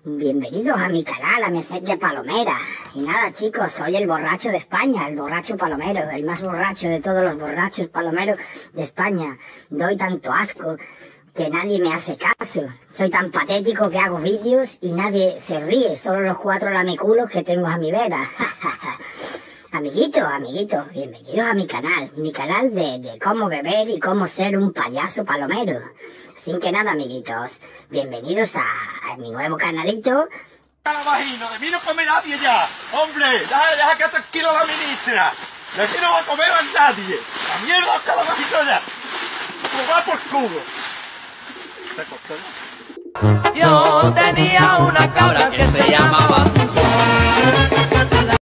Bienvenidos a mi canal, a mi aceite palomera. Y nada, chicos, soy el borracho de España, el borracho palomero, el más borracho de todos los borrachos palomeros de España. Doy tanto asco que nadie me hace caso. Soy tan patético que hago vídeos y nadie se ríe, solo los 4 lameculos que tengo a mi vera. Amiguitos, bienvenidos a mi canal de cómo beber y cómo ser un payaso palomero. Así que nada, amiguitos, bienvenidos a mi nuevo canalito. Carabajino, de mí no come nadie ya. Hombre, deja que tranquilo la ministra. De aquí no va a comer a nadie. La mierda, Carabajino ya. Como va por culo. ¿Se cortó? Yo tenía una cabra que se llamaba Suso.